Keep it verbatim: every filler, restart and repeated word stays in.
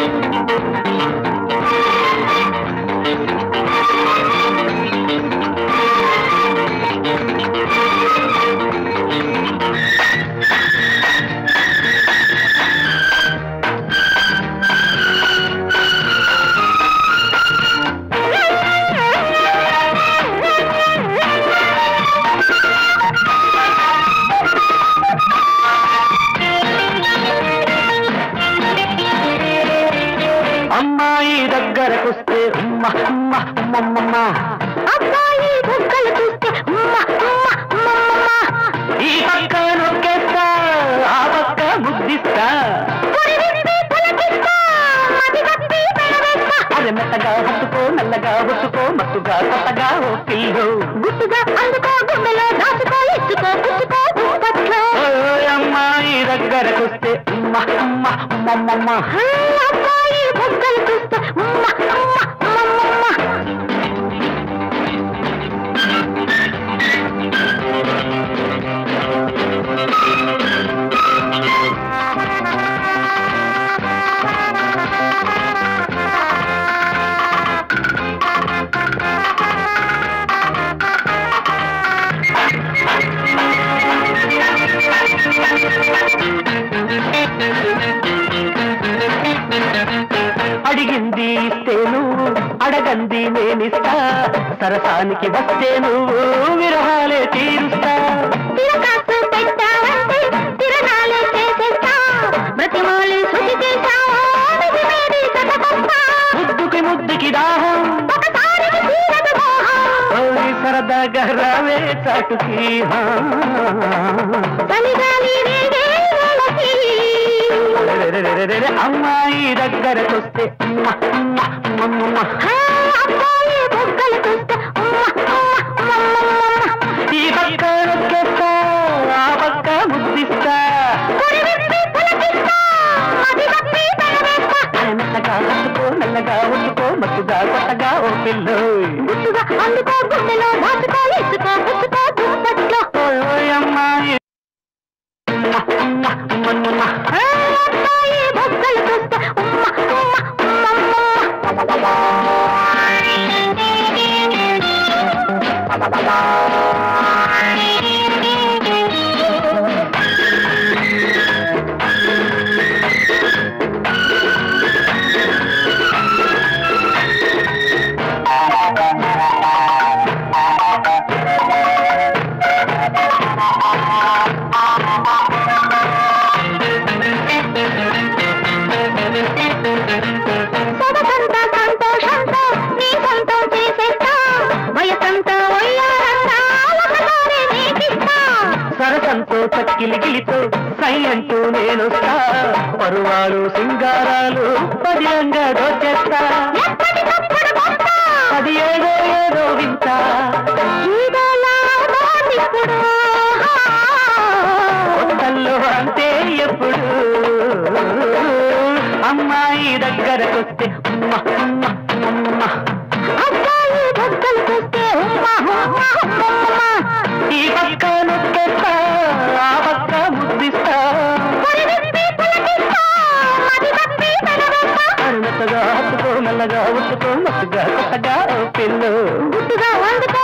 అమ్మాయి దగ్గరకొస్తే ఉమ్మ ఉమ్మ ఉమ్మమ్మ, అబ్బాయి బుగ్గలు చూస్తే ఉమ్మ ఉమ్మ ఉమ్మమ్మ, ఈ పక్క నొక్కేస్తా ఆ పక్క ముద్దిస్తా, అరే మెత్తగా హత్తుకో నల్లగా హత్తుకో మత్తుగా కొత్తగా ఓ పిల్లు, గుట్టుగా అందుకో గుండెలో దాచుకో ఇచ్చుకో పుచ్చుకో దుప్పట్లో. అమ్మాయి దగ్గరకొస్తే ఉమ్మ ఉమ్మ ఉమ్మమ్మ, అబ్బాయి బుగ్గలు చూస్తే ఉమ్మ ఉమ్మ ఉమ్మమ్మ. అడిగింది ఇస్తే నువ్వు అడగంది నేనిస్తా, సరసానికి వస్తే నువ్వు విరహాలే తీరుస్తా, తిరకాసు పెట్టావంటే తిరణాలే చేసేస్తా, బ్రతిమాలి శృతి చేశావో మిదిమేది కథకొస్తా, ముద్దుకి ముద్దుకి దాహం ఒకసారి తీరదు మోహం, సరదాగా రావే చాటుకి, చలిగాలి రేగే వేళకి. అమ్మాయి దగ్గరకొస్తే ఉమ్మ ఉమ్మ ఉమ్మమ్మ, అబ్బాయి బుగ్గలు చూస్తే ఉమ్మ ఉమ్మ ఉమ్మమ్మ, ఈ పక్క నొక్కేస్తా ఆ పక్క ముద్దిస్తా, మెత్తగా హత్తుకో నల్లగా హత్తుకో మత్తుగా కొత్తగా ఓ పిల్లు, గుట్టుగా అందుకో గుండెలో దాచుకో ఇచ్చుకో పుచ్చుకో దుప్పట్లో. అమ్మాయి అబ్బాయి బుగ్గలు చూస్తే ఉమ్మ ఉమ్మ ఉమ్మమ్మ. సొగసంతా సంతోషంతో నీ సొంతం చేసేస్తా, వయసంతా ఒయ్యారంతా ఒకసారి నీకిస్తా, సరసంతో చక్కిలి గిలితో సై అంటూ నేనొస్తా, పరువాలు సింగారాలు పదిలంగా దోచేస్తా, ఎప్పటికప్పుడు వస్తా, అది ఏదో ఏదో వింత ఇదలా ఇప్పుడు కొత్తల్లో అంతే ఎప్పుడు, అమ్మాయి దగ్గరకొస్తే ఉమ్మ ఉమ్మ ఉమ్మ, అబ్బాయి బుగ్గలు చూస్తే ఉమ్మ ఉమ్మ ఉమ్మమ్మ, ఈ పక్క నొక్కేస్తా ఆ పక్క ముద్దిస్తా, మెత్తగా హత్తుకో నల్లగా ఉట్టుకో మత్తుగా కొత్తగా ఓ పిల్లు, గుట్టుగా అందుకో